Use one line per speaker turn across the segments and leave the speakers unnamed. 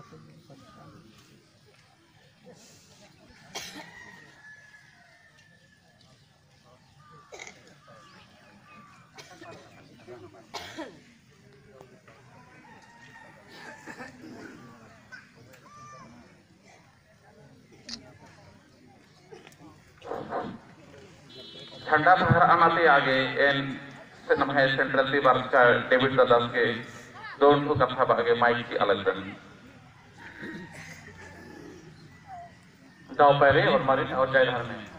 झंडा फहराने आगे एन सेंट्रल टी बार का डेविड दास के दोन ठो कथा बागे माइक की अलग दन दाव पैरे और मरीन और जय धर्म में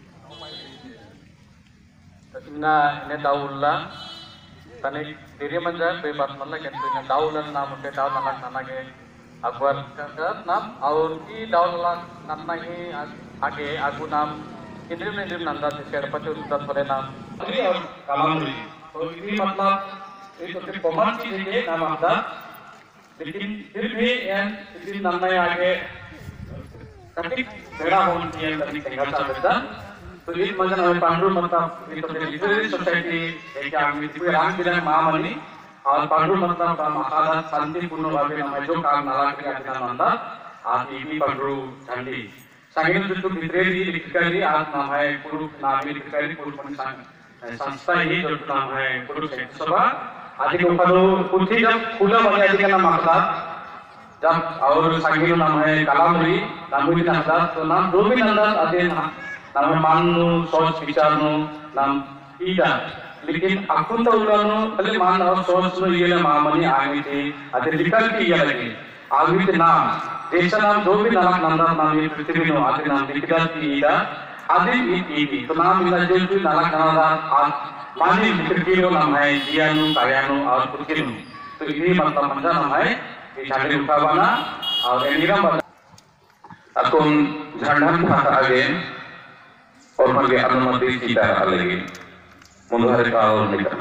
ना इन्हें दाउल्ला तने दीर्य मंजा पे बात मतलब कि इन्हें दाउल्ला नाम उनके दाउ नालक नाना के अकबर का नाम और की दाउल्ला नाना ही आगे आगु नाम इंद्रिम नंदा जिसके पचो सुंदर फले नाम और कालामुरी तो ये मतलब ये तो सिर्फ कॉमन चीज है नाम आता लेकिन फिर भी इंद्रिम नंदा आगे कटिक बेड़ा होने की तरीके का चाहता तो ये मजा हमें पांडु मतलब ये तो लिटरेरी सोसाइटी एक आदमी थी राम बिरंग महामनी और पांडु मतलब महादा शांतिपूर्ण भावे नाम जो काम नाला के आदि नंदा आज ये पांडु झंडी सांगितलं जो लिटरेरी लिखकारी आज नाम है कुरुप नामी लिखकारी कुरुप संस्था ही जो नाम है कुरुप सभा आदि के ऊपर कुछ ही जब फूला बने आदि का नाम आता जब और सांगितलं नाम है कालामुरी कालामुरी नंदा तो नाम रोबी नंदा आदि नाम माननु सोच विचारनु नाम ईदा लेकिन अकुन तो उलानु पहले मान और सोच नु ये ले मामनी आगे थे आदि लिखल की ये लगे आगे थे नाम देश नाम जो भी नाम नंदा नाम ये पृथ्वी नो आदि नाम लिखल की ईदा आदि ईदी तो नाम मिला जो भी नाम नंदा आज मानी लिखल की नो नाम है जियानु कायानु और पुरकिनु तो ये मतलब मंजा नाम है ये झाड़ी उठावाना और एनिगम अकुन झंडा खाता आगे और मगे अनुमति सीता अलगे मुंदर का और निकल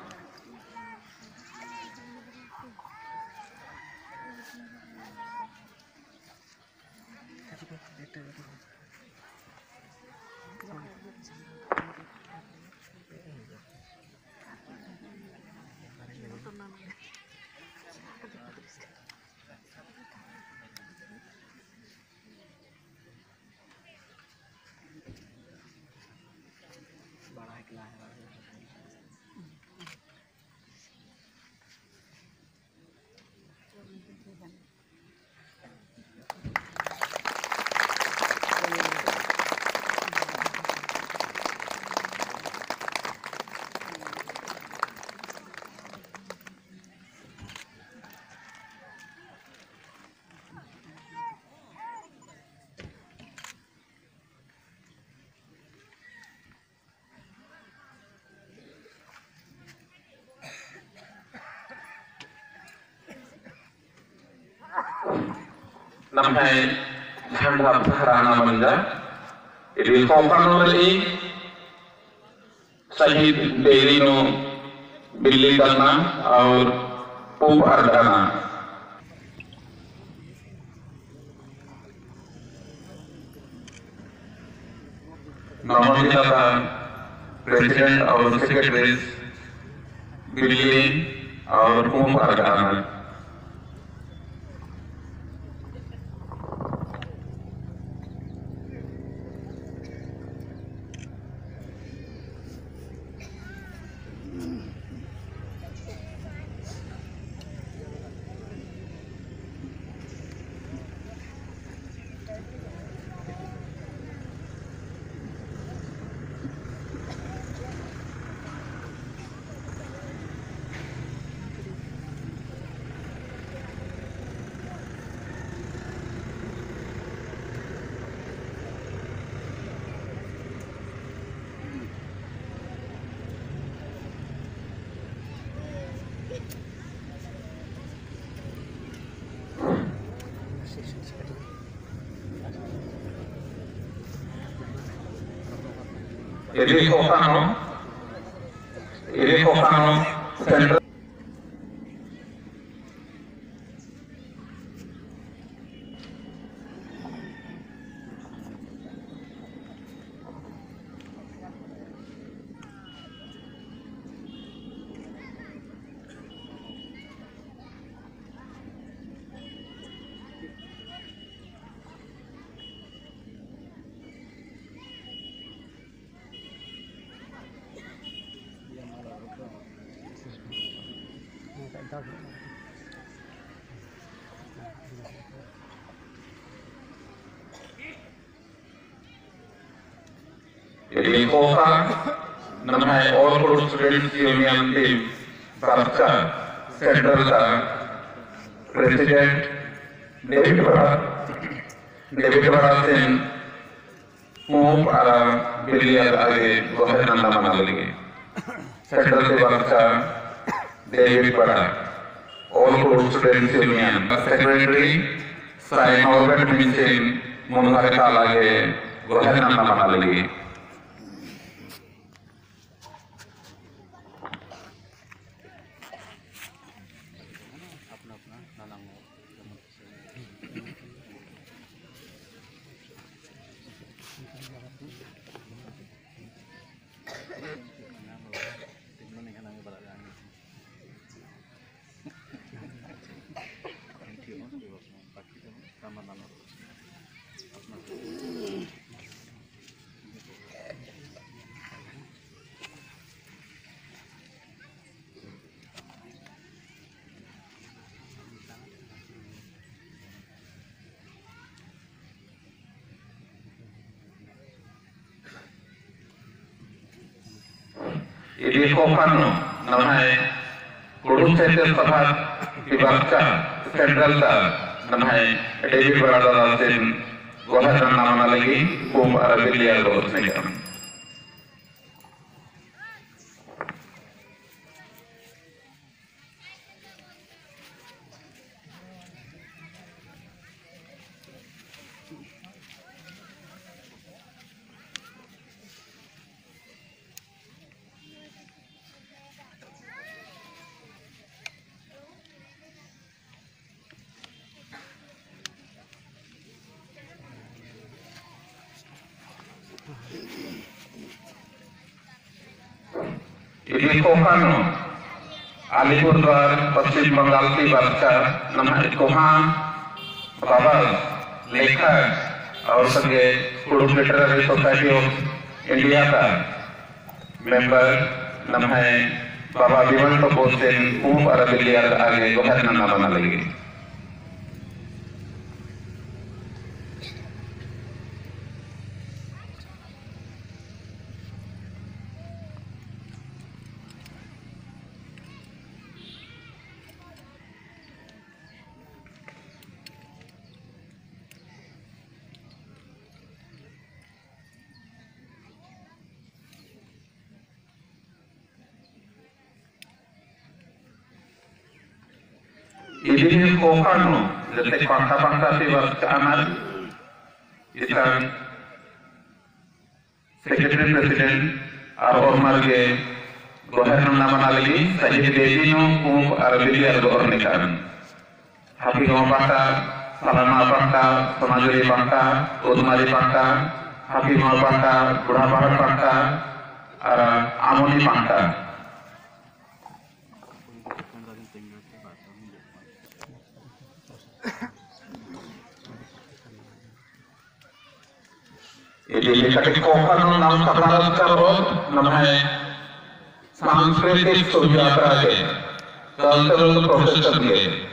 nampai झंडा फहराना मंजा इधर कोपरानो रही शहीद बेरीनो बिल्ली करना और पूप अर्दाना नॉर्मली का प्रेसिडेंट और सेक्रेटरीज बिल्ली और पूप अर्दाना Ini Kokano Central
Jadi kota namanya All Students Union Team Barca Central President David Barasin move ala biliar age gohana nama lagi Central Barca David Bara All Students Union Secretary Sai Morgan Minchin Munhareka lagi gohana nama lagi Ini Kofano namanya Guru Center Sabhat Barca Central namanya David Barasin gohana nama lagi kum ala biliar gohana Ini Kofano Alipurduar Paschim Bengal की बादशाह नमः कोहान बाबा लेखा और संगे student literary society of India का member नमः बाबा विमल कपूर सिंह पूर्व अरबिलियर आगे गोहरना नाम लगी Ini Kofano, letak bangsa-bangsa di Barca Isan Secretary President Aror Marge gohana nama lagi Sajid Devino kum Arabiliar gohornikan Happy Mapaka Salama Paka Samajuri Paka Udmari Paka Happy Mapaka Burabahar Paka Amoni Paka Ini letak Kofano nam Sabarat Karot namanya सांस्कृतिक सुविधा के cultural profession के